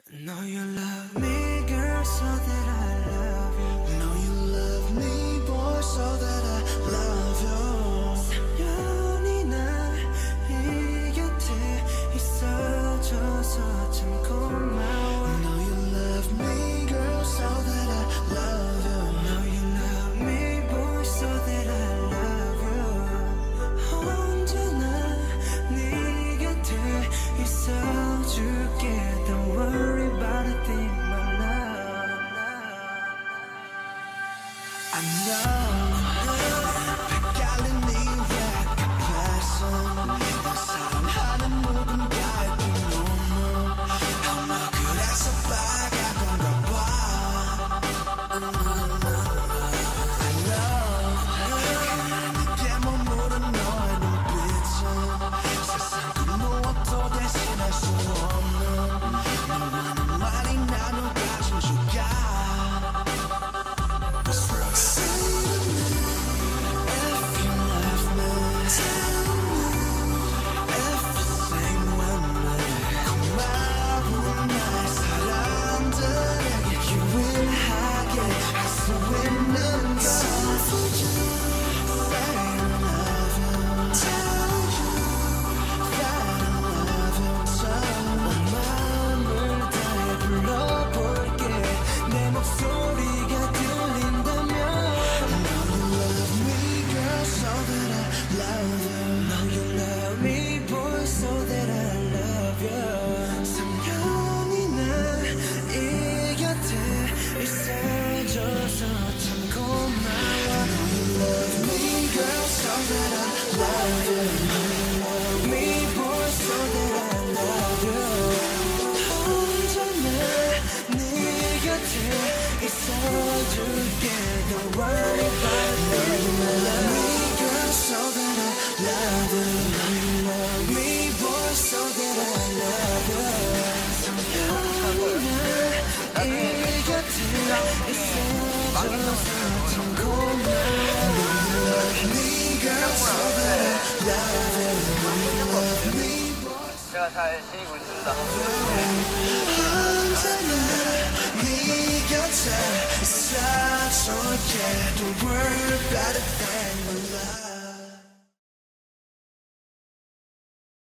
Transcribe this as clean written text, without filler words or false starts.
know you love me, girl, so that I love you. Know you love me, boy, so that I love you. 3년이나 이 곁에 있어줘서 참 고마워. Know you love me, girl, so that I love you. Know you love me, boy, so that I love you. 언제나 네 곁에 있어줄게. Don't worry about a thing, my love. I know 헷갈린 이유야 그 passion 널 사랑하는 모든 갈등 너무 아마 그래서 빨간 건가 봐. I know 그냥 내게 머무른 너의 눈빛은 세상 그 무엇도 대신할 수 없는 너와는 말이 나눠 가진 주가. Don't worry about it. You love me, girl, so that I love you. You love me, boy, so that I love you. 이 곁에 있어줘서 참 고마워. You love me, girl, so that I love you. You love me, boy. 제가 잘 지니고 있습니다. 언제나 네 곁에 있어줄게. Don't worry about a thing, my love.